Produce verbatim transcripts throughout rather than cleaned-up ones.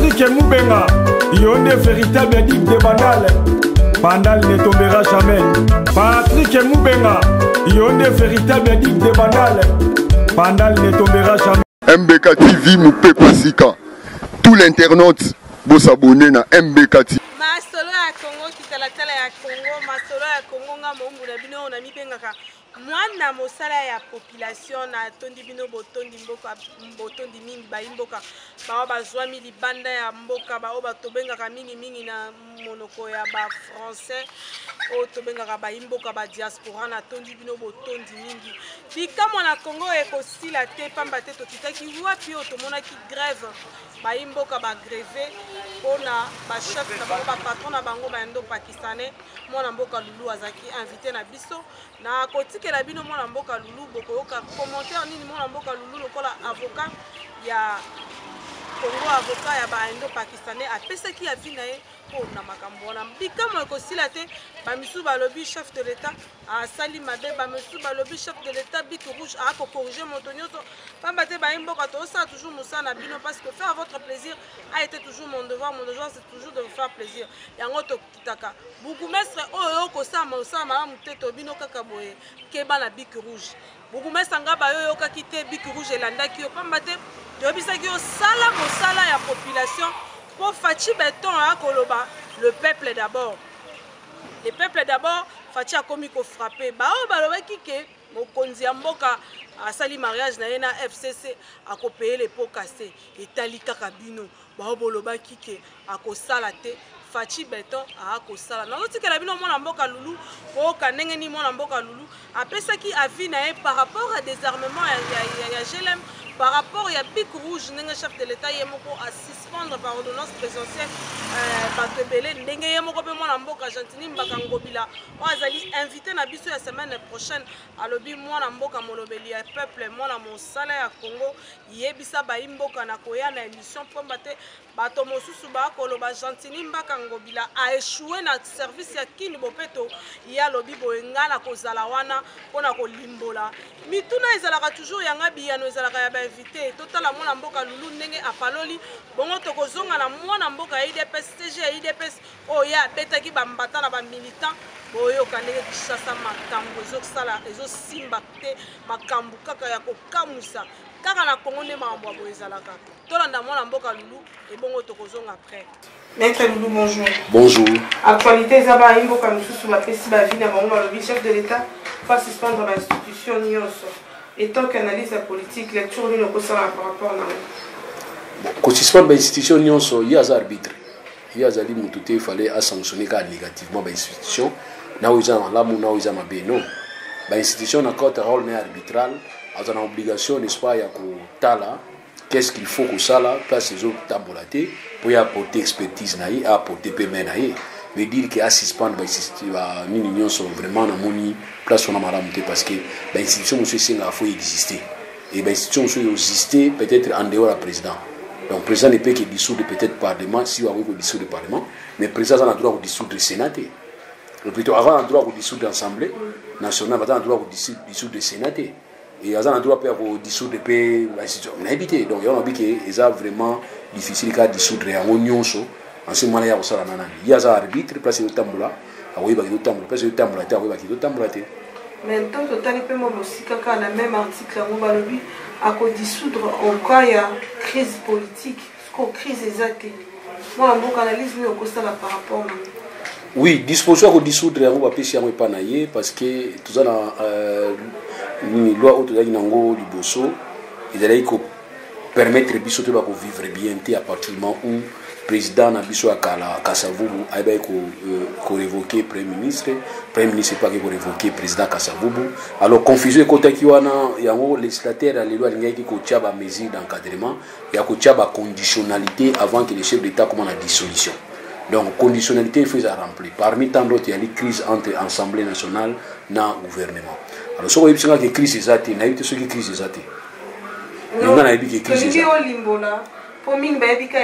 Patrick Moubenga, Yonde véritable digue de Bandal. Bandal ne tombera jamais. Patrick Moubenga, Yonde véritable digue de Bandal. Bandal ne tombera jamais. M B K T V Moupé Pasika. Tout l'internaute vous s'abonner na M B K T V. Masolo ya Congo kitalatala ya Congo, masolo ya Congo nga mombu na bino na mibengaka. Mwana mosala ya population na tondi bino botondi mboka botondi mingi ba mboka ba bazwami libanda ya mboka ba oba tobengaka mingi mingi na monoko ya ba français o tobengaka ba mboka ba diaspora na tondi bino botondi mingi bikamo na Congo ekosila te pamba te tokitaki wapi o tomonaki grève ba mboka ba grève pona ba chef na ba ba patron na bango ba ndo pakistanais mwana mboka Lulu azaki invité na biso na koti que la bino mwana mboka Lulu boko ka commentaire nini mwana mboka Lulu lokola avocat ya Congo avocat ya ba ndo pakistanais apesaki ya vina ye po na makambo wana bikamo ko sila te ba misu ba lobby chef de l'état a sali mabe ba misu ba lobby chef de l'état bic rouge a ko corriger montonyoso pamba te ba mboka to ça toujours musana bino parce que faire votre plaisir a été toujours mon devoir mon devoir c'est toujours de vous faire plaisir yango to kitaka bourgmestre oyo ko sa mo sa ma muteto bino kaka boye ke ba na bic rouge bourgmestre ngaba yo ka kite bic rouge elandaki yo pamba te yobisaki yo sala mo sala ya population pour Fachi Beton à Koloba, le peuple d'abord. Le peuple d'abord, Fachi a commis qu'on frappé. Bah, oh, bah, le kike, mon konzi amboka a sali mariage na yena F C C a ko payer les pots cassés. Et talika kabino, bah, oh, boloba kike a ko salate. Fachi Beton a ko sala. Na loti que la bino mon amboka Lulu, oh, kanenge ni mon amboka Lulu. Après ça qui a vu naé par rapport à désarmement, il y a G L M. Par rapport à Bic Rouge, le chef de l'État est à suspendre par ordonnance présidentielle Batebele, Ndenge Yemoko Pemona Mboka Gentini Mbakangobila. On a invité na biso la semaine prochaine à l'obi moi na Mboka Molobeli peuple moi na mon salaire à Congo yebisa ba Mboka na koya na émission pour battre bato mosusu ba koloba Gentini Mbakangobila a échoué na service ya Kini Bopeto ya lobi boenga na kozala wana pona ko limbola. Mituna ezalaka toujours yanga biyano ezalaka ya invité total mwana mboka Lulu ndenge apaloli bongo tokozonga na mwana mboka I D P S T G I D P S oya betaki bambata na ba militant boyo kanenge kishasa makambo ezosala ezosimba te makambo kaka ya kokamusa kaka na Congo nde mambo ya boezalaka tolanda mwana mboka Lulu et bongo tokozonga après. Maître Lulu, bonjour. Bonjour. Actualité zaba imboka mususu ba pesi ba vina bango le chef de l'État va suspendre l'institution nyonso. Et tant qu'analyse la politique, lecture de nos par rapport à nous. Quand il se passe l'institution, il y a un arbitre. Il y a un arbitre il fallait sanctionner négativement l'institution. Là où ils ont là où ils ont bien non. L'institution n'a qu'un rôle arbitral. Elle a une obligation, n'est-ce pas, il y a tala. Qu'est-ce qu'il faut que ça là, place les autres tambolatés pour y apporter expertise naïe, apporter paiement naïe. veut dire que à suspendre une union sont vraiment dans mon place on a mal parce que l'institution monsieur Senga faut exister et l'institution monsieur exister peut-être en dehors du président. Donc le président ne peut que dissoudre peut-être parlement si on veut dissoudre le parlement, mais le président a le droit de dissoudre le Sénat. Le plutôt avant le droit de dissoudre l'Assemblée nationale, il a le droit de dissoudre le Sénat. Et il a le droit de dissoudre l'institution. Donc il y a un que c'est vraiment difficile de dissoudre l'union. En ce moment-là, il y a un arbitre, place de tambola, il y a un tambola, place de tambola, il y a un tambola. Mais en tant que tel, il peut aussi quand le même article, on va le dire, à dissoudre en cas il y a crise politique, crise exacte. Moi, mon analyse, nous, on constate par rapport. Oui, disposition à dissoudre, on va pêcher à pas naïe parce que tout ça, une loi autour d'un angle du bosso, il allait permettre de vivre bien à partir du moment où le président Nabiso Akala Kasavubu a révoqué le Premier ministre, le Premier ministre n'a pas révoqué le président Kasavubu. Alors, confusion côté qui y a un législateur, les lois qui ont des mesures d'encadrement, il y a une conditionnalité avant que le chef d'État commence la dissolution. Donc, conditionnalité, il faut la remplir. Parmi tant d'autres, il y a une crise entre l'Assemblée nationale et le gouvernement. Alors, si vous avez une crise, il y a une crise. Il y a une crise. Pour moi,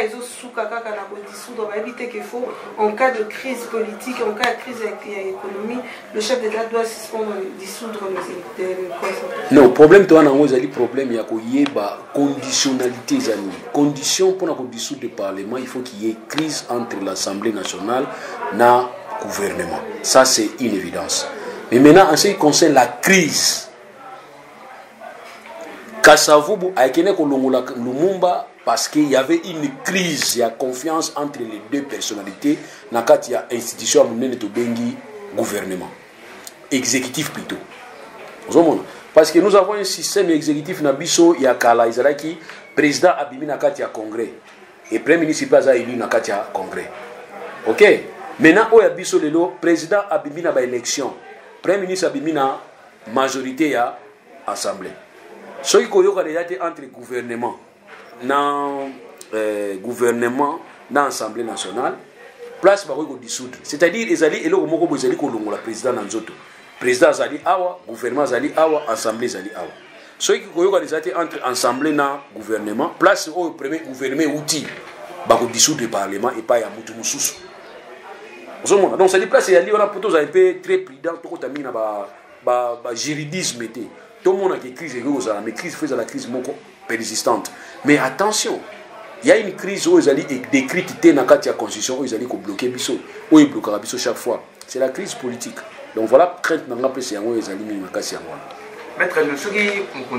qu'il faut, en cas de crise politique, en cas de crise économique, le chef d'État doit suspendre, dissoudre le conseil. Non, le problème, c'est le problème, il y a une conditionnalité. Condition pour dissoudre le Parlement, il faut qu'il y ait crise entre l'Assemblée nationale et le gouvernement. Ça, c'est une évidence. Mais maintenant, en ce qui concerne la crise, Kasavubu a été Lumumba parce qu'il y avait une crise, il y a confiance entre les deux personnalités dans l'institution de gouvernement. Exécutif plutôt. Parce que nous avons un système exécutif dans Bisso, il y a Kala Izaraki, président Abimi Nakati à Congrès. Et premier ministre a élu Nakati à Congrès. Ok? Maintenant, il y a Bisso Lelo, président Abimi na ba élection. Premier ministre Abimi na majorité à Assemblée. Ce qui est entre gouvernement, dans euh, gouvernement, dans l'Assemblée nationale, place par dissoudre. C'est-à-dire, ils allaient et le président dans le président Zali Awa, gouvernement Zali Awa, Assemblée Zali Awa. Ce qui est entre Assemblée et gouvernement, place au premier gouvernement outil, pour dissoudre le Parlement et pas à Moutoumoussous. Donc, ça dit place, il y a un peu très prudent, tout le monde a un juridisme. Tout le monde a une crise, mais crise fait la crise persistante. Mais attention, il y a une crise où ils allaient décrire dans la constitution, où ils allaient bloquer Bisso, où ils bloqueront Bisso chaque fois. C'est la crise politique. Donc voilà, crainte dans la pression, où ils allaient mettre la casse. Maître, ce qui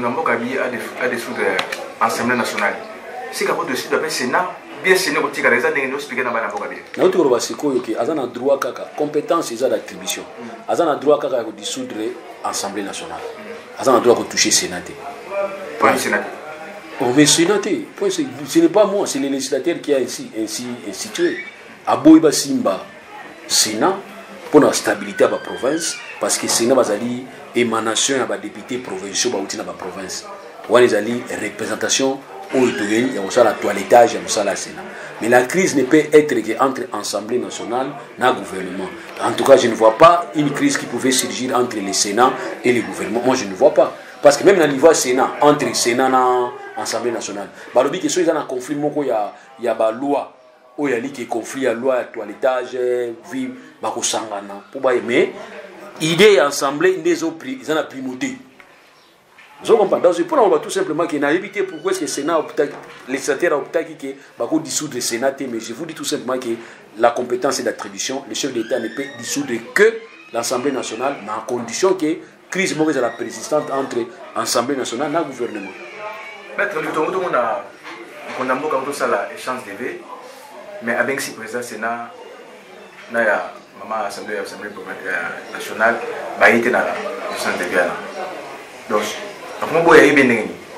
a dissoudre l'Assemblée nationale, c'est qu'à cause de ce Sénat, bien Sénat, il y a des gens qui expliquent dans la Bokabi. Nous avons un droit à compétence et d'attribution. Nous avons un droit à dissoudre l'Assemblée nationale. Nous avons un droit de toucher le Sénat. Pas le Sénat. Oh, mais Sénat, ce n'est pas moi, c'est le législateur qui a ainsi, ainsi institué. Aboiba Simba, Sénat, pour la stabilité de la province, parce que le Sénat va aller émanation à des députés provinciaux dans la province. On va aller représentation au il y a la toilettage, il y a la Sénat. Mais la crise ne peut être qu'entre l'Assemblée nationale et le gouvernement. En tout cas, je ne vois pas une crise qui pouvait surgir entre le Sénat et le gouvernement. Moi, je ne vois pas. Parce que même dans le niveau Sénat, entre le Sénat et l'Assemblée nationale, il y a un conflit, il y a une loi, il y a un conflit, il y a une loi, il y a un toilettage, il y a un mais l'idée de l'Assemblée, ils ont la primauté. Je comprends. Donc, je prends tout simplement qu'il n'a évité pourquoi est-ce que le Sénat, les législateurs ont opté pour dissoudre le Sénat, mais je vous dis tout simplement que la compétence et l'attribution, le chef d'État ne peut dissoudre que l'Assemblée nationale, mais à condition que la crise mauvaise la persistante entre l'Assemblée nationale et le gouvernement. Maître, tout le monde a beaucoup de ça, l'échange de V, mais avec le président du Sénat, il y a maman Assemblée nationale, il y a l'échange de V. Donc, comment est-ce que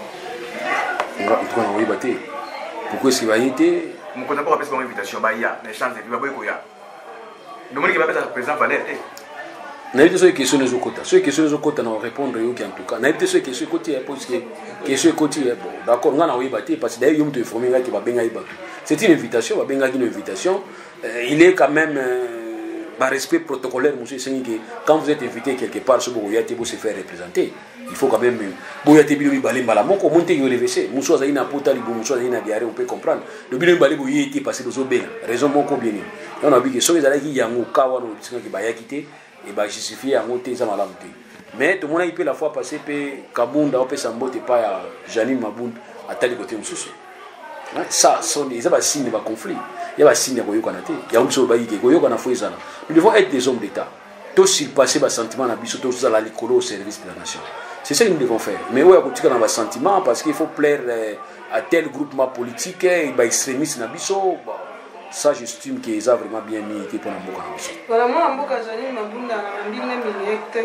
vous avez été? Pourquoi est-ce qu'il va y être? Je ne connais pas une invitation, il y a des chances de vivre. Le monde qui va être le président va l'être. Je n'ai pas de questions de Zokota. Sur les questions de Zokota, on répond en tout cas. Je n'ai pas de questions de côté. Questions de côté. D'accord, on a été parce que d'ailleurs, il y a une information qui va bien être. C'est une invitation, va bien être une invitation. Il est quand même. Par respect protocolaire, monsieur Sengi, quand vous êtes invité quelque part, ce que vous se faire représenter, il faut quand même. Vous êtes invité à Balimbalamoko, montez le V C. Monsieur Zaina Pota, Monsieur Zaina Diaré, on peut comprendre. Le bilan Balé, vous y êtes passé aux Obéna. Raison mon bien. On a vu que ceux qui ont Yango Kawa, qui ont quitté, et bien justifié à monter ça malamté. Mais tout le monde peut la fois passer, Kabunda, on peut s'en botter pas à Janine Mabound, à tel côté de Soussou. Ça, sont des signes de conflit. Il y a des signes de Goyokanate. Il y a un peu de Goyokanate. Nous devons être des hommes d'État. Tous surpasser les sentiments tous à la au service de la nation. C'est ça que nous devons faire. Mais oui, il y a des sentiments parce qu'il faut plaire à tel groupement politique, et les extrémistes. Ça, j'estime qu'ils ont vraiment bien mis pour la Mboka. Voilà, moi, en Mboka, j'ai dit, Mabunda, Mabunda, Mabunda,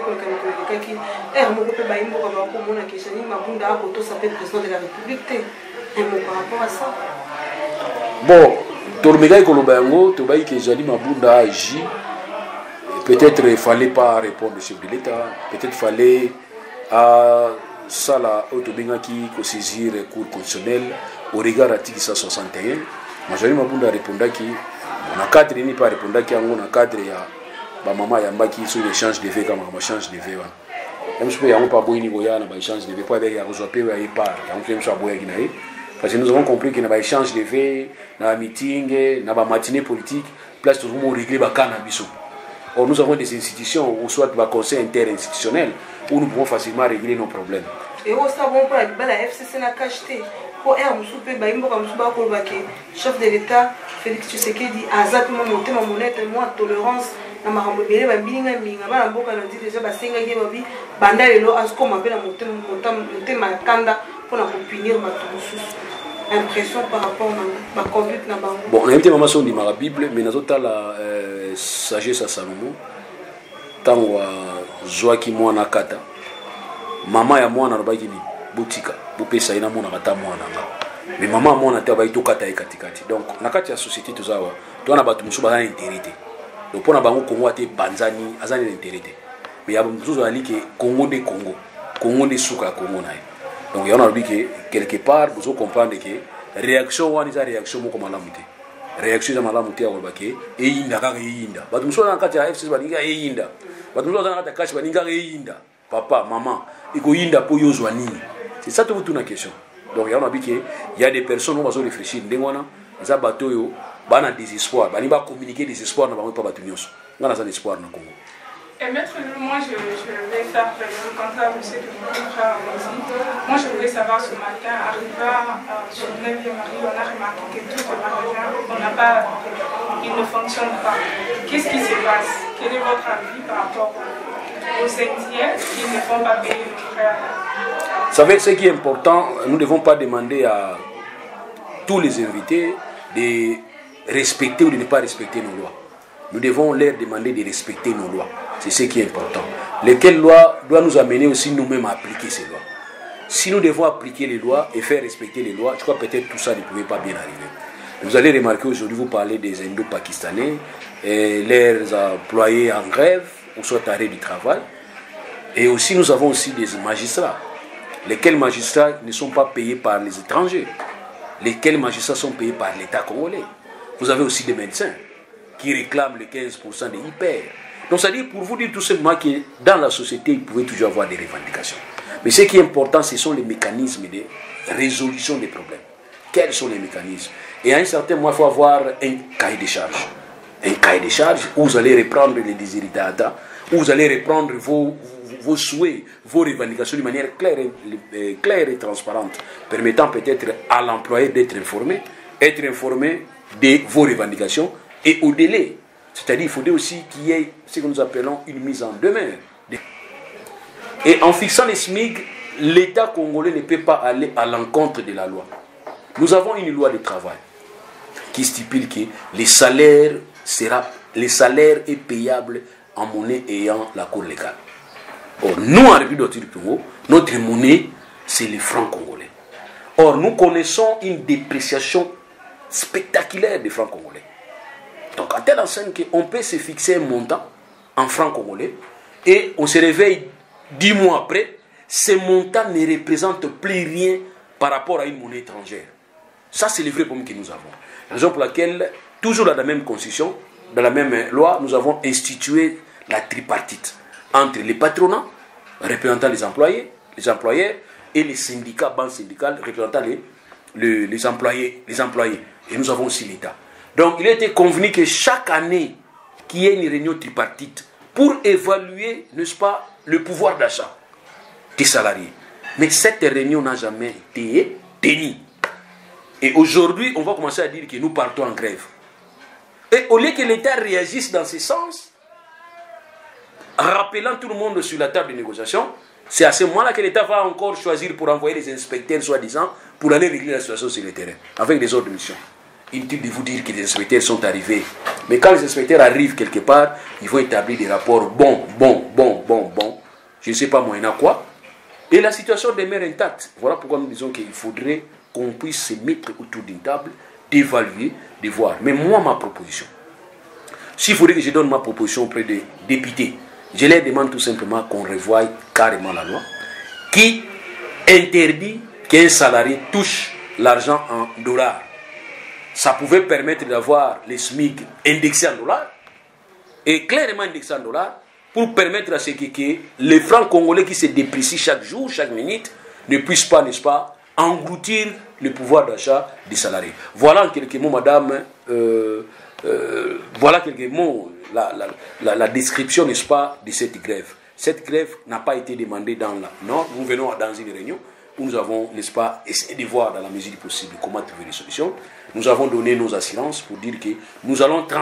bon, Tormega et Kolobango, Tobaï que Jali Mabunda a agi. Peut-être il ne fallait pas répondre au chef de l'État. Peut-être il fallait à ça la Autobenga qui saisir le cours constitutionnel au regard de l'article cent soixante et un. Majori Mabunda répondait qui on a cadre ni pas répondait qui on a cadre ya ba maman yamba qui sur l'échange de V comme on change de V. Même si on pas boire ni boya na ba échange de V pour avec ya rezoper ya par. On fait ça boya qui naï. Parce que nous avons compris qu'il y a un échange de V, un meeting, une matinée politique, place tout le monde régler le cannabis. Or, nous avons des institutions, ou soit un conseil interinstitutionnel, où nous pouvons facilement régler nos problèmes. Et au savon pour la F C C n'a qu'à acheter. Pour R. Moussoupe, Baïmbo, Kamsouba, Kolbake, chef de l'État, Félix Tshisekedi, Azat, mon monté, mon monnaie, moi, tolérance, na marambobele, Bambinga, Minga, Balamboka, on dit déjà, Basenga, Gabi, Banda, et l'eau, Asko, m'appelle à monter, monter, ma tanda, pour la punir, ma toussous. Impression par rapport à ma conduite. Bon, on a une information de la Bible, mais nous avons la sagesse à Salomon. Tant que Joaki Mwana Kata, maman ya Mwana Rabaki Boutika, Boupesa ina Mwana Kata Mwana. Mais maman Mwana Tabaï to Kata Katikati. Donc, na kati ya société tout ça, tu as battu musuba na intérêt. Donc, pour na bango Congo ate Banzani, azani l'intérêt. Mais il y a beaucoup de que Congo de Congo, Congo de Souka Congo na. Donc, il y a un que quelque part, vous comprenez que la réaction, c'est une réaction comme la mouté. Réaction, c'est la mouté à Olbake, et Inda, car Inda. Bah, nous sommes dans le cas de F C, Baninga et Inda. Bah, nous sommes dans le cas de Kash, Baninga et Inda. Papa, maman, il faut Inda pour Yozwani. C'est ça toute la question. Donc, il y a un que il y a des personnes qui vont réfléchir. Les gens bateau, ils ont désespoir. Ils vont communiquer désespoir, ils ne vont pas battre. Ils ont un espoir dans le Congo. Et maître, moi je, je vais faire le contraire de ce que mon frère a dit. Moi je voulais savoir ce matin, arrivant sur le neuvième Marie, on a remarqué que tout le magasin, on n'a pas, il ne fonctionne pas. Qu'est-ce qui se passe? Quel est votre avis par rapport aux Indiens qui ne font pas payer nos frères? Vous savez, ce qui est important, nous ne devons pas demander à tous les invités de respecter ou de ne pas respecter nos lois. Nous devons leur demander de respecter nos lois. C'est ce qui est important. Lesquelles lois doivent nous amener aussi nous-mêmes à appliquer ces lois. Si nous devons appliquer les lois et faire respecter les lois, je crois que peut-être tout ça ne pouvait pas bien arriver. Vous allez remarquer aujourd'hui, vous parlez des Indo-Pakistanais, et leurs employés en grève, ou soit arrêt du travail. Et aussi, nous avons aussi des magistrats. Lesquels magistrats ne sont pas payés par les étrangers. Lesquels magistrats sont payés par l'État congolais. Vous avez aussi des médecins qui réclament les quinze pour cent des hyper. Donc, c'est-à-dire pour vous dire tout simplement que dans la société, il pouvait toujours avoir des revendications. Mais ce qui est important, ce sont les mécanismes de résolution des problèmes. Quels sont les mécanismes? Et à un certain moment, il faut avoir un cahier de charges. Un cahier de charges où vous allez reprendre les desiderata, où vous allez reprendre vos, vos souhaits, vos revendications de manière claire et, claire et transparente, permettant peut-être à l'employé d'être informé, être informé de vos revendications et au délai. C'est-à-dire qu'il faudrait aussi qu'il y ait ce que nous appelons une mise en demeure. Et en fixant les S M I C, l'État congolais ne peut pas aller à l'encontre de la loi. Nous avons une loi de travail qui stipule que les salaires, sera, les salaires est payable en monnaie ayant la cour légale. Or, nous, en République du Congo, notre monnaie, c'est le franc congolais. Or, nous connaissons une dépréciation spectaculaire des francs congolais. Donc, à telle enseigne qu'on peut se fixer un montant en francs congolais et on se réveille dix mois après, ce montant ne représente plus rien par rapport à une monnaie étrangère. Ça, c'est le vrai problème que nous avons. La raison pour laquelle, toujours dans la même constitution, dans la même loi, nous avons institué la tripartite entre les patronats, représentant les employés, les employeurs, et les syndicats, banques syndicales, représentant les, les, les, employés, les employés. Et nous avons aussi l'État. Donc, il a été convenu que chaque année, qu'il y ait une réunion tripartite pour évaluer, n'est-ce pas, le pouvoir d'achat des salariés. Mais cette réunion n'a jamais été tenue. Et aujourd'hui, on va commencer à dire que nous partons en grève. Et au lieu que l'État réagisse dans ce sens, rappelant tout le monde sur la table de négociation, c'est à ce moment-là que l'État va encore choisir pour envoyer les inspecteurs, soi-disant, pour aller régler la situation sur le terrain, avec des ordres de mission. Inutile de vous dire que les inspecteurs sont arrivés. Mais quand les inspecteurs arrivent quelque part, ils vont établir des rapports bons, bons, bons, bons, bons. Je ne sais pas moyennant quoi. Et la situation demeure intacte. Voilà pourquoi nous disons qu'il faudrait qu'on puisse se mettre autour d'une table, d'évaluer, de voir. Mais moi, ma proposition, s'il faudrait que je donne ma proposition auprès des députés, je leur demande tout simplement qu'on revoie carrément la loi qui interdit qu'un salarié touche l'argent en dollars. Ça pouvait permettre d'avoir les S M I C indexés en dollars et clairement indexés en dollars pour permettre à ce que, que les francs congolais qui se déprécient chaque jour, chaque minute, ne puissent pas, n'est-ce pas, engloutir le pouvoir d'achat des salariés. Voilà en quelques mots, madame, euh, euh, voilà quelques mots, la, la, la, la description, n'est-ce pas, de cette grève. Cette grève n'a pas été demandée dans la... Non, nous venons dans une réunion où nous avons, n'est-ce pas, essayé de voir dans la mesure du possible comment trouver des solutions. Nous avons donné nos assurances pour dire que nous allons trans...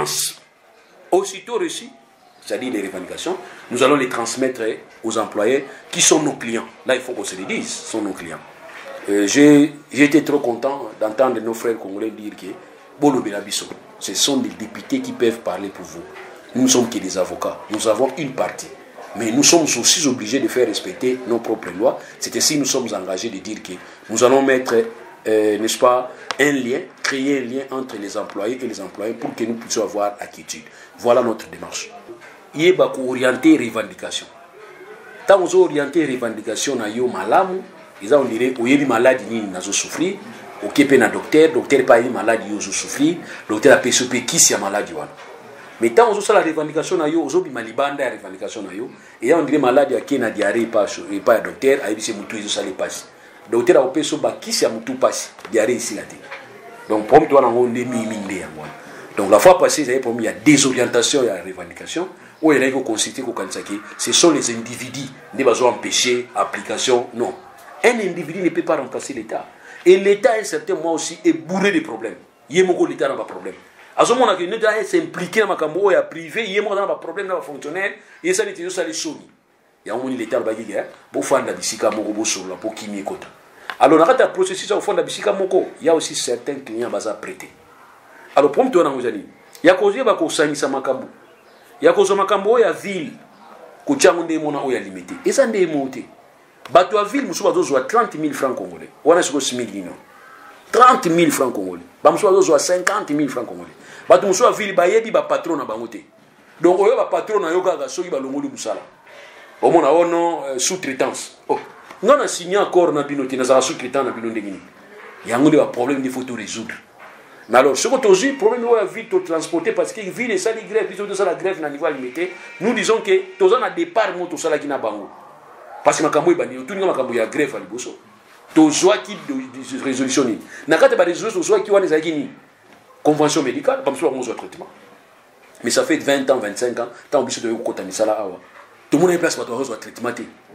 aussitôt reçu, c'est-à-dire les revendications, nous allons les transmettre aux employés qui sont nos clients. Là, il faut qu'on se le dise, sont nos clients. Euh, J'ai été trop content d'entendre nos frères congolais dire que Bolo Benabiso, ce sont des députés qui peuvent parler pour vous. Nous ne sommes que des avocats. Nous avons une partie. Mais nous sommes aussi obligés de faire respecter nos propres lois. C'est ainsi que nous sommes engagés de dire que nous allons mettre, euh, n'est-ce pas, un lien, créer un lien entre les employés et les employés pour que nous puissions avoir acquitude. Voilà notre démarche. Il y a orienté revendication. Tant que vous orienté revendication na yo malamu, ils ont dit que vous maladie ni nazo souffrir, ok pe na docteur, docteur pas une maladie yo souffrir, docteur a P S P qui si a maladie wana. Mais tant que vous la revendication na yo, vous avez malibanda la revendication na yo, et on dirait maladie qui na diarrhée pas et pas docteur, a dit c'est mutu ils ça les passe. Docteur a P S P qui si a mutu passe, diarrhée ici la tête. Donc pour toi on est mi minde ya moi. Donc la fois passée, il y a désorientation et la revendication. Où il y a constaté que ce sont les individus qui vont empêcher l'application. Non. Un individu ne peut pas remplacer l'État. Et l'État, à un certain moment aussi, est bourré de problèmes. Il y a beaucoup l'État dans le problème. À ce moment-là, l'État est impliqué dans le privé, il y a un problème dans le fonctionnaire, et ça, c'est ça les choses. Il y a un moment l'État qui est pour faire la bisika moko sur la pour qui m'y écoute. Alors, dans le processus de faire la bisika moko, il y a aussi certains clients qui sont prêtés. Alors, pour moi, il y a causé que ça n'est pas makambo. Il y a causé makambo ya ville, que tu as un démon ou ya limité. Et ça n'est pas monté. Bateau à ville, nous avons trente mille francs congolais. On a ce six mille trente mille francs congolais. Nous avons cinquante mille francs congolais. Bateau à ville, il y a un patron à bangote. Donc, il y a un patron à yoga, il y a un patron à au moins, on a sous-traitance. Oh, nous avons signé un accord dans la sous-traitance. Il y a un problème qu'il faut résoudre. Mais alors, ce que tu as problème de la ville de transporter parce que la ville est la grève, plutôt de la grève à niveau limité, nous disons que tu as un départ tout ça qui n'a pas. Parce que makambo est banni, tout le monde a grève à l'Iboso. Tu as qui de résolution. Na kate ba résolution soit qui wana ezaki convention médicale, pas besoin de traitement. Mais ça fait vingt ans, vingt-cinq ans, tant obligé de kota misala awa. Tout le monde est place pour avoir traitement.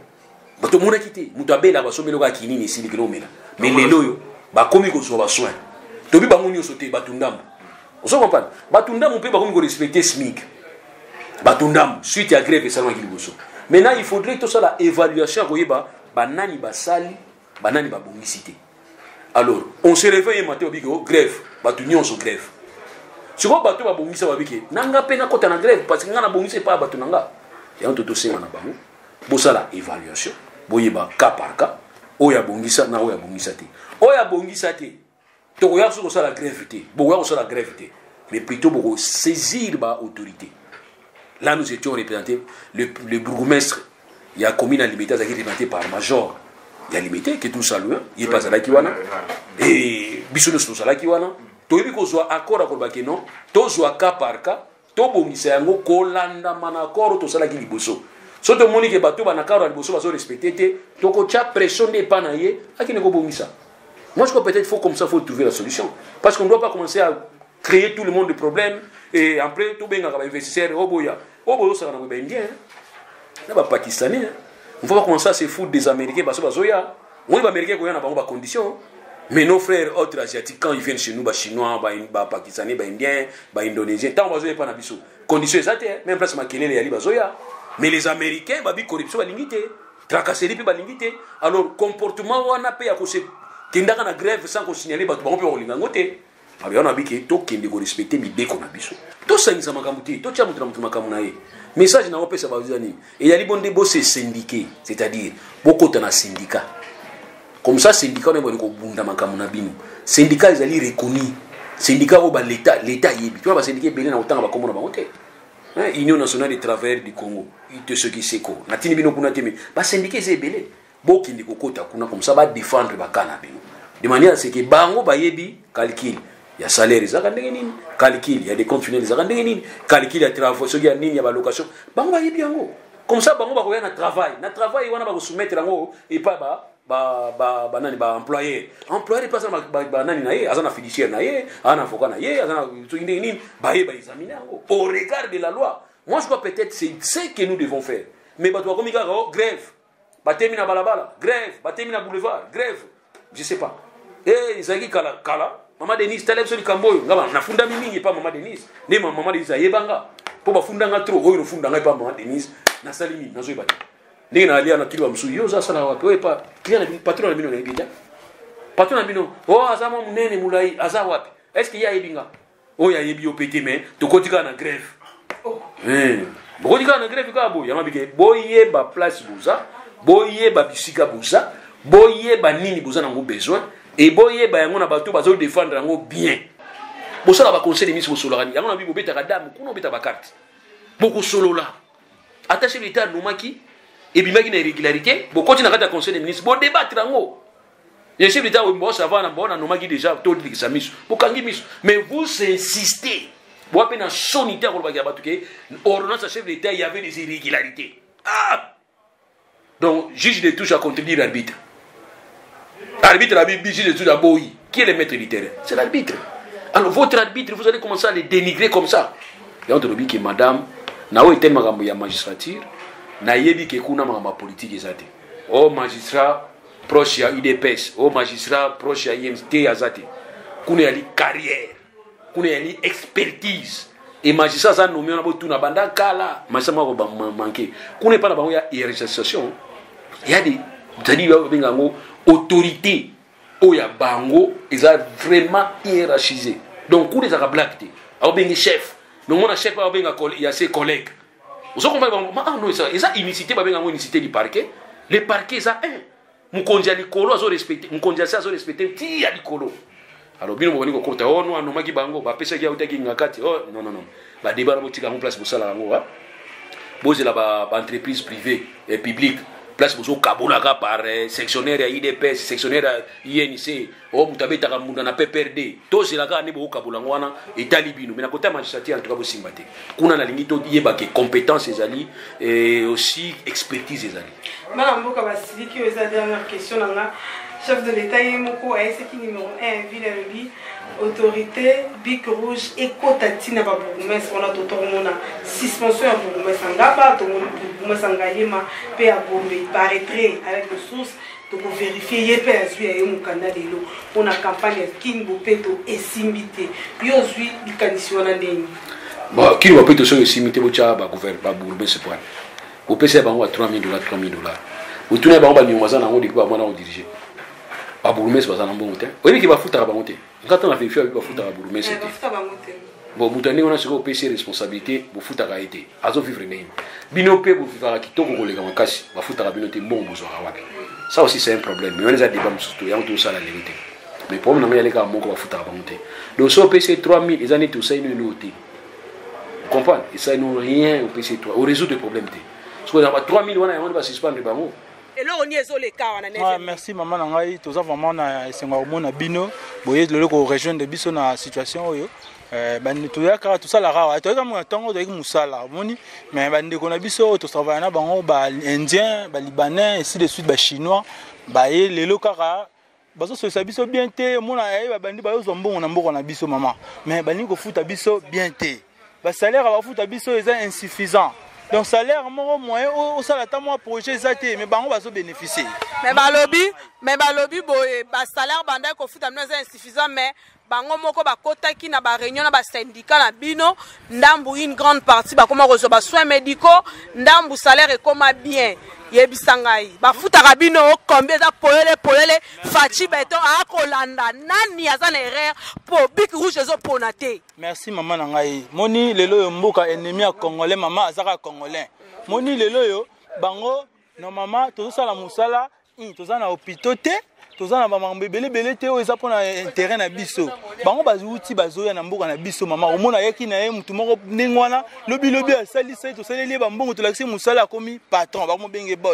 Ba tout le monde a quitté, mutu abela ba somelo ka kinini si ligromela. Mais les loyo ba komi ko so ba soin. Tobi ba munyo sote batundam. Vous comprenez? Batundam on peut pas comme respecter S M I C. Batundam suite à grève et ça qui liboso. Maintenant il faudrait que tout ça la évaluation ko yeba banani basali, banani ba bomisité. Alors, on se réveille matin au bigo grève, batunyon so grève. Si vous bateau ba bomisa ba bike, nanga pena kota na grève parce que ngana bomisa pas batunanga. Et on toto senga na bango. Bo ça la évaluation, boyeba cas par cas, oya bongisa na oya bongisa te. Oya bongisa te. Tu regardes sur la gravité, sur la gravité, mais plutôt pour saisir l'autorité. Là, nous étions représentés, le, le bourgmestre, il y a commune à limité, qui est représenté par major. Il y a limité, qui est tout salué, il n'est pas à la Kiwana. Et Bissou nous sommes à la Kiwana. Tu veux qu'on soit accord à Kolbake, non? Tu sois cas par cas, tu as un Kolanda Manakoro, tu as la Kiboso. Si tu as un bateau, tu as un Boso, tu as respecté, tu as pression des panaillés, à qui ne peut pas. Moi, je crois peut-être qu'il faut comme ça, il faut trouver la solution. Parce qu'on ne doit pas commencer à créer tout le monde de problèmes. Et après, tout le monde va investir. Oh, boya. Oh, boya, ça va être indien. Ça va pakistanais. On ne faut pas commencer à se foutre des Américains. Parce que, on est Américains qui ont des conditions. Mais nos frères autres asiatiques, quand ils viennent chez nous, les Chinois, les Pakistanais, les Indiens, les Indonésiens, tant qu'on ne pas de conditions exactes, même place Makele, les Alibazoya. Mais les Américains, la corruption est limitée. Tracasserie est limitée. Alors, comportement, on a payé à cause. Tendaka na grève sans qu'on signale ba to on linga ngote abi on a biki to kende ko respecter mi beko na biso to sangisa makamuti to cha mutra mutra makamuna ye message na opesa ba zani et yali bonde bosser syndiqué c'est-à-dire beaucoup de na syndicat comme ça syndicat ne ba ko bunda makamuna bino syndicat ezali reconnu syndicat au ba l'état l'état yebi tu ba syndicat belé na otanga ba komona ba ngote hein Union nationale des travailleurs du Congo ite ce qui seko na tini bino kuna temi ba syndicat c'est belé beaucoup de kokota kuna comme ça va défendre ba kana bino de manière à ce que bango ba yebi calcul il y a salaire za kandenge nini calcul il y a des comptes finaux za kandenge nini calcul ya travail so ya nini ya ba location bango ba yebi yango comme ça bango ba ko ya na travail na travail wana ba ko soumettre yango et pas ba ba ba ba nani ba employé employé pas ba ba nani na ye azana fiduciaire na ye ana avocat na ye azana so inde nini ba ye ba examiner au regard de la loi. Moi je crois peut-être c'est ce que nous devons faire. Mais ba toi comme gars grève ba termine balabala grève ba termine boulevard grève je sais pas eh izaki kala kala Maman Denise teleb sur le Camboyo ngaba na funda mingi pas Maman Denise ne Maman Denise ayebanga po ba funda nga trop oyo funda nga pas Maman Denise na salimi na zo ibati. Ndenge na alia na kilo msu yo za sala wapi we pa client na patron na bino na ngija patron na bino oh azama munene mulai aza wapi est-ce qu'il y a ebinga oh ya yebi opété mais to kotika na grève oh eh bokotika na grève ka bo yama bike boye ba place buza boye ba bisika buza boye ba nini buza na ngo besoin et boye ba yango na bato bazo défendre ngo bien bosala ba conseil de ministre solo rani yango na bi bobeta ka dame kuno beta ba carte boko solo la attaché l'état nomaki et puis, il y a une irrégularité. Bon, quand on a un conseil des ministres, bon, débattre en haut. Il y a un chef d'État où on va avoir un déjà tout le monde. Mais vous insistez. Vous avez un sonitaire pour le ordonnance à chef d'État, il y avait des irrégularités. Ah! Donc, juge de touche à contredire l'arbitre. Arbitre, l'arbitre, juge de touche à Boyi. Qui est le maître du terrain? C'est l'arbitre. Alors, votre arbitre, vous allez commencer à le dénigrer comme ça. Il y a un truc qui est madame, Nao était ma magistrature. Na yebi ke kuna ma politique ezate o magistrat proche ya U D P S o magistrat proche ya I M T azate kuna yali carrière kuna yali expertise et magistrat ça nommé na botu na banda kala masama ko manquer kuna pas na bango ya hiérarchisation il y a des tadi ba benga ngo autorité o ya bango eza vraiment hiérarchisé donc kuna za ka black té a benga chef mais mon chef a benga il y a ses collègues. Vous comprenez? Ah non, ça, ils ont unicité, bah bien une unicité du parquet. Les parquets, ça, hein. Mon conja li colo, ils ont respecté. Mon conja ça, ils ont respecté. Ti a li colo. Alors bien, on va dire que oh non, non, magi bango, bah pesa qui a été ngakati. Oh non non non. Bah débat la boutique en place pour ça là, hein. Bon, c'est là bah entreprise privée et publique. Place pour ça kabulaka par sectionnaire à I D P S, sectionnaire à I N C. Oh, mutabe ta kamunda na P P R D. To c'est là ka ne bo kabulangwana et talibino. Mais na côté magistrature en tout cas bo simbate. Kuna na lingi to yeba ke compétences ezali et aussi expertise ezali. Madame Mboka Basili qui est la dernière question là. Chef de l'État Yemoko A S qui numéro un ville Elobi autorité Bic Rouge et Kotatina ba bourgmestre on a tout on a suspension à bourgmestre ngaba to bourgmestre ngayema pe à Bombe il paraîtrait avec les sources donc vérifier yé pe azui ya mu Canada de l'eau on a campagne King Bopeto et Simbité yo zui bikanition na ndeni bon King Bopeto so Simbité bo cha ba gouvernement ba bourgmestre point au P C bango à trois mille dollars trois mille dollars au tourner bango ba nyonza na ngo dikwa mwana o diriger ba bourgmestre ba na bon hotel oui qui va foutre à bango. Quand on a fait faire, il va foutre à Bourgogne. Bon, vous tenez, on a sur le P C responsabilité, vous foutre à été. Azo vivre même. Binopé, vous vivre à Kito, vous les gars, casse, vous foutre à Binoté, bon, vous aurez wapi. Ça aussi, c'est un problème. Mais on les a débat surtout, il y a tout ça la vérité. Mais pour nous, on a les gars, mon va foutre à Binoté. Donc, sur le P C trois mille, les années tout ça, ils nous l'ont. Vous comprenez? Et ça, ils n'ont rien au P C trois. Au réseau des problèmes. Parce que dans trois mille, on va suspendre les bancs. Et là, on y est sur les cas. Merci, maman. Nangai, tout ça vraiment na esengwa na bino. Boye le loko région de biso na situation oyo. Euh, ban tout ya ka tout ça la rawa. Toi comme ntango de musala. Moni, mais ban de kona biso to travailler na bango ba indien, ba libanais, ainsi de suite ba chinois. Ba ye le lokara. Baso so sa biso bien té, mona ay ba bandi ba yo zombo na mboko na biso maman. Mais bani ko futa biso bien té. Ba salaire ba futa biso est insuffisant. Donc salaire mon moyen au salaire moi projet zate mais bango bazo bénéficier. Mais ba lobby, mais ba lobby boye ba salaire banda ko futa mneza insuffisant mais bango moko ba kota ki na ba réunion na ba syndicat na bino ndambu une grande partie ba koma rezo ba soins médicaux ndambu salaire et comme bien. Yebisangai ba futa rabino combien za polele polele fachi beton a kolanda nani azana erreur pour Bic Rouge zo ponate. Merci maman nangai moni lelo yo mboka ennemi ya congolais maman azaka congolais moni lelo yo bango no mama tozo sala musala in toza na hôpital te toza na bamambe belé belé te o eza pona intérêt na biso bango bazuti bazoya na mboka na biso mama omona yeki na ye mutu moko ndengwana lobi lobi asali sai to saleli ba mbongo to lakisi musala komi patron ba mo benge boss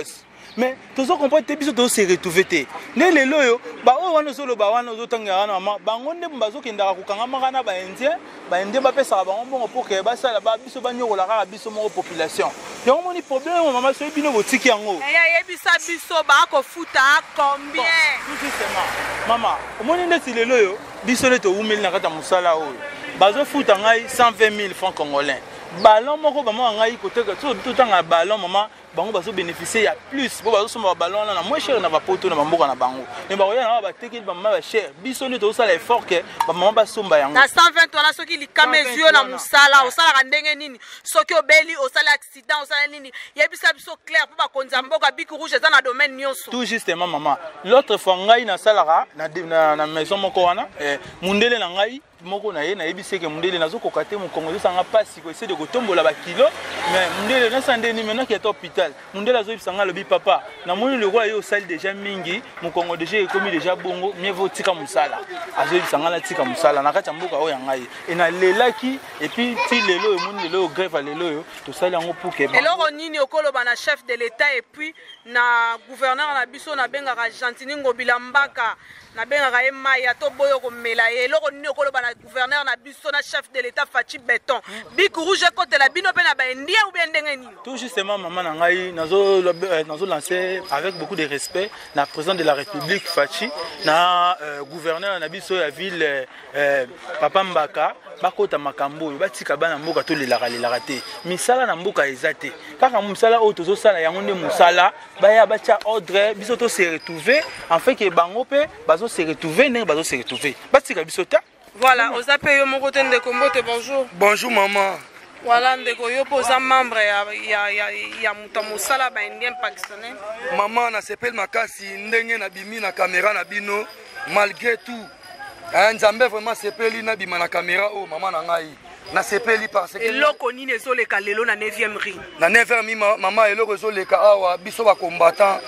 mais tozo comprendre te biso to se retrouver te ne lelo yo ba o wana zo lo ba wana zo tanga wana mama bango nde bazo kendaka kokanga maka na ba indien ba indien ba pesa bango bongo pour que ba sala ba biso ba nyokola kaka biso mo population donc moni problème mama so bino botiki yango eh yebisa biso ba ko futa combien justement mama omoni nde si lelo yo biso le to umeli na kata musala oyo bazo futa ngai cent vingt mille francs congolais ballon moko ba mo ngai côté que tout tanga ballon mama bango bazo bénéficier ya plus bo bazo soma ballon na moins cher na ba poto na bamboka na bango ne ba oya na ba teki ba mama ba cher biso ne to sala effort que ba mama ba somba yango na cent vingt wana soki likame zio na musala osala ka ndenge nini soki obeli osala accident osala nini yebisa biso clair po ba konza mboka biku rouge za na domaine nyonso tout justement maman l'autre fois ngai na salara na na maison moko wana eh mundele na ngai moko na ye na yebise ke mundele nazo kokate mu Congo zo sanga pasi ko essayer de kotombola ba kilo mais mundele na sande ni maintenant qui est hôpital mundele azo bisanga lobi papa na moni le roi yo sali déjà mingi mu Congo déjà ekomi déjà bongo mieux vaut tika musala azo bisanga na tika musala na kati mboka o yangai et na lelaki et puis ti lelo e moni lelo grève lelo yo to sali yango pour que et loro nini okolo bana chef de l'état et puis na gouverneur na biso na benga Argentine ngobila mbaka na benga e maya to boyo ko mela e loro nini okolo bana gouverneur na biso na chef de l'état Fachi Béton biku rouge côté la bino pe na ba indien ou bien ndenge nini tout justement maman na ngai nazo nazo lancer avec beaucoup de respect na président de la République Fachi na euh, gouverneur na biso ya ville euh, Papa Mbaka bakota makambo batika bana mboka to lelaka lelaka te misala na mboka ezate kaka musala o tozo sala yango nde musala baya bacha ordre biso to se retrouver en fait que bango pe bazo se retrouver ne bazo se retrouver batika biso ta voilà ozape yo moko te ndeko mbote bonjour bonjour maman voilà ndeko yo poza membre ya ya ya ya muta musala ba indien pakistanais maman na sepel makasi ndenge na bimi na caméra na bino malgré tout nzambe vraiment sepeli na bima na caméra o maman na ngai na sepeli parce que eloko nini ezoleka lelo na neuvième rue na neuvième mi maman eloko ezoleka awa biso ba combattant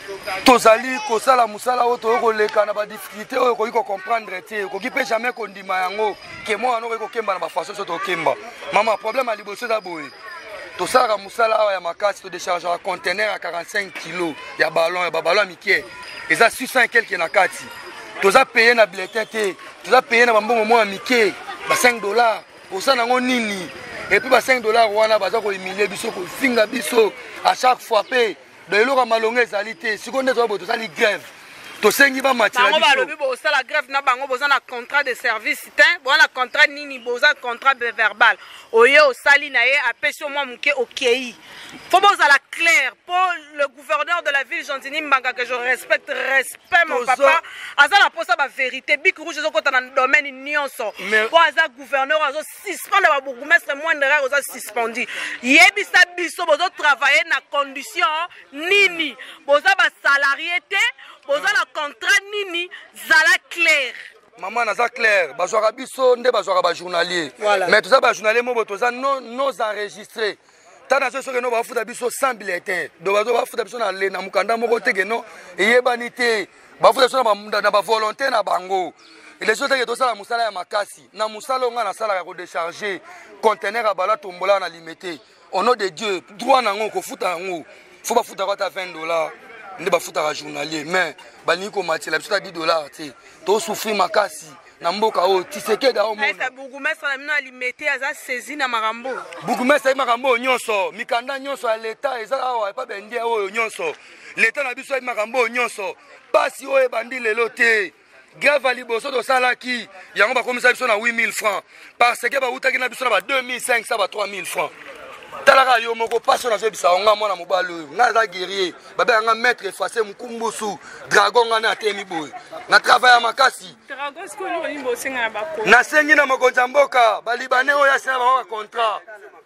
tozali kosala musala o to koleka na ba difficulté o ko iko comprendre te ko ki pe jamais kondima yango ke mo anoko ko kemba na ba façon so to kemba maman problème a liboso da boye to sala musala awa ya makasi to décharger un conteneur à quarante-cinq kilos ya ballon ya ba ballon mikie eza six cents quelque na kati toza payer na bulletin te toza payer na bambongo mo mikie ba cinq dollars osana ngo nini et puis ba cinq dollars wana baza ko humilier biso ko finga biso à chaque fois pe de eloko malonga ezali te sikoyo nde toza tozali grève tosengi bamatela biso bango balobi bosala grève na bango boza na contrat de service te boza na contrat nini boza contrat verbal oye osali na ye apesi omwa moke okei fo bozala clair pour le gouverneur de la ville Gentini Mbanga que je respecte respect mon papa aza na posa ba vérité bic rouge ezokota na domaine nyonso po aza gouverneur azo suspendre ba bourgmestre moindre rare oza suspendu yebisa biso bozo travailler na condition nini boza ba salarié te boza na contrat nini zala clair maman naza clair bazwaka biso nde bazwaka ba journalier mais toza ba journalier mo botoza non nos enregistrés tana so soke no ba futa biso sans bulletin do bazo ba futa biso na le na mukanda moko teke no eyebani te ba futa biso na na ba volonté na bango les autres que tosala musala ya makasi na musala nga na sala ya ko décharger conteneur à bala tombola na limité au nom de Dieu droit nango ko futa ngo faut ba futa ka vingt dollars nde ba futa ka journalier mais bani ko matela biso dix dollars te to souffrir makasi na mboka o tiseke da o mo esa bourgmestre na mino alimete aza saisi na makambo bourgmestre makambo nyonso mikanda nyonso ya leta eza awa pa bendie oyo nyonso leta na biso makambo nyonso pasi oyo bandi lelo te grève à liboso to salaki yango ba komisa biso na huit mille francs parce que ba utaki na biso na ba deux mille cinq cents ba trois mille francs talaka yo moko paso na zo bisa nga mwana mobalo nga za guerrier baba nga maître effacé mukumbusu dragon nga na temi boy na travail makasi dragon sko lo ni bosenga ba ko na sengi na mokonza mboka ba libanais oya sena ba contrat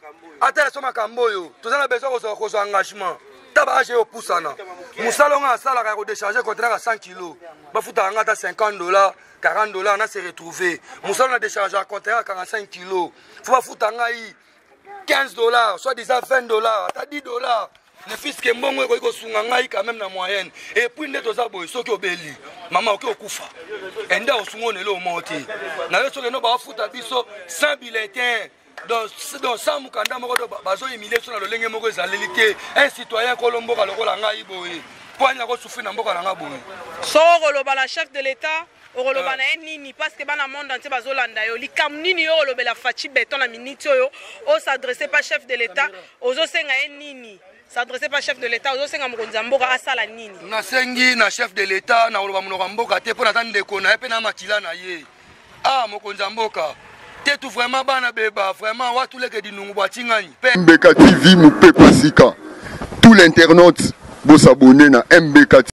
atala so makambo yo tozana besoin ko ko engagement taba age opusana musalo nga sala ka ko décharger contrat à cent kilos ba futa nga ta cinquante dollars quarante dollars na se retrouver musalo na décharger contrat à quarante-cinq kilos faut ba futa nga yi quinze dollars, soit disant vingt dollars, t'as dix dollars. Le fils qui est bon, il y quand même la moyenne. Et puis, il y a des abos, ceux qui ont béli. Maman, qui ont koufa. Et il y a des gens qui ont monté. Il y a des gens qui ont foutu sans bulletin. donc sans mukanda moko bazo humilier sur le lenge moko ezaleli te un citoyen kolomboka lokola ngai boye poanya ko souffrir na mboka nga boye so koloba la chef de l'état okoloba na ye nini parce que bana monde entier bazolanda yo likambo nini yo olobela Faci Beton na minute oyo o s'adresser pas chef de l'état ozosenga ye nini s'adresser pas chef de l'état ozosenga mokonzi mboka asala nini nasengi na chef de l'état na koloba monoko mboka te pona tande ko na ye pe na makila na ye ah mokonzi mboka te tu vraiment bana beba vraiment watu leke dinungu bwatingani M B K T V Moupe Pasika tout l'internaute vous s'abonner na M B K